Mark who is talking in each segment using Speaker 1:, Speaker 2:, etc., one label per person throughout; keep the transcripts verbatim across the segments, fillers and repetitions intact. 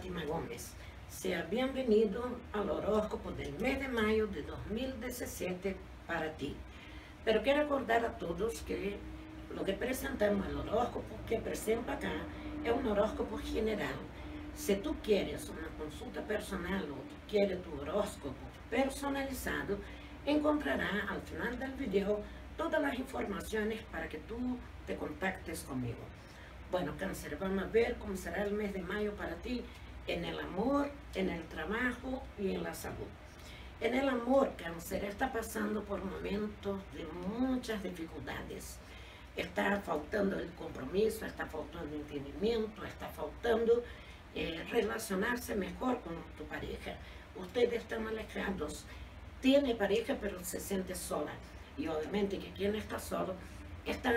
Speaker 1: Fátima Gómez. Sea bienvenido al horóscopo del mes de mayo de dos mil diecisiete para ti. Pero quiero recordar a todos que lo que presentamos, el horóscopo que presento acá, es un horóscopo general. Si tú quieres una consulta personal o tú quieres tu horóscopo personalizado, encontrarás al final del video todas las informaciones para que tú te contactes conmigo. Bueno, Cáncer, vamos a ver cómo será el mes de mayo para ti en el amor, en el trabajo y en la salud. En el amor, Cáncer está pasando por momentos de muchas dificultades. Está faltando el compromiso, está faltando entendimiento, está faltando eh, relacionarse mejor con tu pareja. Ustedes están alejados, tiene pareja pero se siente sola. Y obviamente que quien está solo está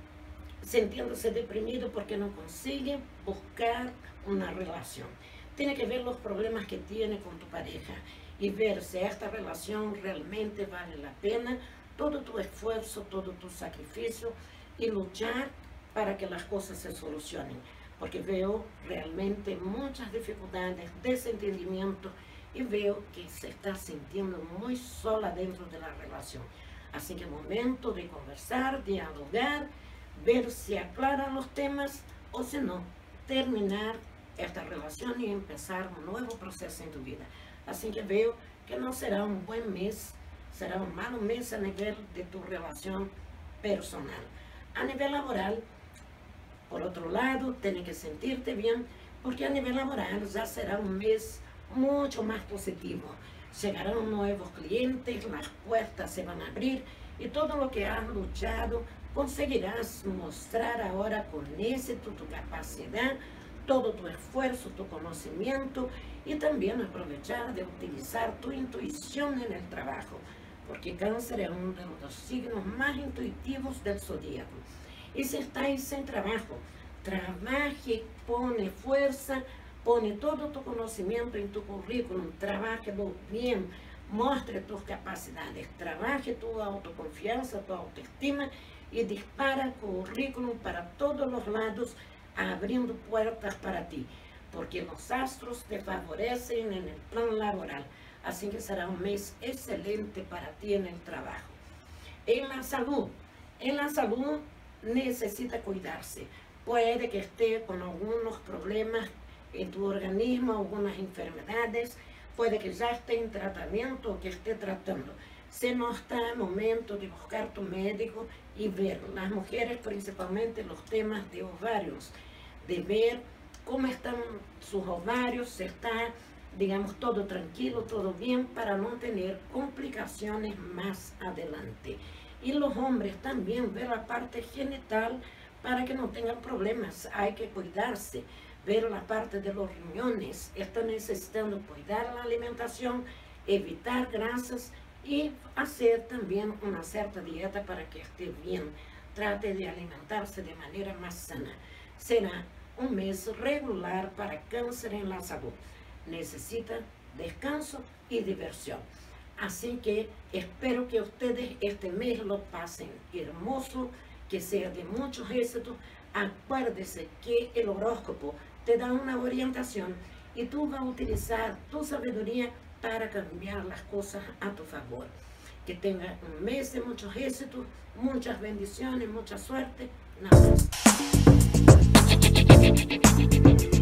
Speaker 1: sintiéndose deprimido porque no consigue buscar una relación. Tiene que ver los problemas que tiene con tu pareja y ver si esta relación realmente vale la pena, todo tu esfuerzo, todo tu sacrificio y luchar para que las cosas se solucionen. Porque veo realmente muchas dificultades, desentendimiento y veo que se está sintiendo muy sola dentro de la relación. Así que es momento de conversar, dialogar, ver si aclaran los temas o si no, terminar esta relación y empezar un nuevo proceso en tu vida. Así que veo que no será un buen mes, será un mal mes a nivel de tu relación personal. A nivel laboral, por otro lado, tienes que sentirte bien, porque a nivel laboral ya será un mes mucho más positivo. Llegarán nuevos clientes, las puertas se van a abrir y todo lo que has luchado conseguirás mostrar ahora con éxito tu capacidad, todo tu esfuerzo, tu conocimiento y también aprovechar de utilizar tu intuición en el trabajo, porque Cáncer es uno de los signos más intuitivos del zodíaco. Y si estáis sin trabajo, trabaje, pone fuerza, pone todo tu conocimiento en tu currículum, trabájelo bien, muestre tus capacidades, trabaje tu autoconfianza, tu autoestima y dispara currículum para todos los lados, abriendo puertas para ti, porque los astros te favorecen en el plan laboral, así que será un mes excelente para ti en el trabajo. En la salud, en la salud necesita cuidarse, puede que esté con algunos problemas en tu organismo, algunas enfermedades, puede que ya esté en tratamiento o que esté tratando. Si no está el momento de buscar tu médico y ver, las mujeres principalmente los temas de ovarios, de ver cómo están sus ovarios, si está, digamos, todo tranquilo, todo bien, para no tener complicaciones más adelante. Y los hombres también ver la parte genital para que no tengan problemas, hay que cuidarse, ver la parte de los riñones, están necesitando cuidar la alimentación, evitar grasas y hacer también una cierta dieta para que esté bien. Trate de alimentarse de manera más sana. Será un mes regular para Cáncer en la salud. Necesita descanso y diversión. Así que espero que ustedes este mes lo pasen hermoso, que sea de muchos éxitos. Acuérdese que el horóscopo te da una orientación y tú vas a utilizar tu sabiduría para cambiar las cosas a tu favor. Que tenga un mes de muchos éxitos, muchas bendiciones, mucha suerte. Namaste.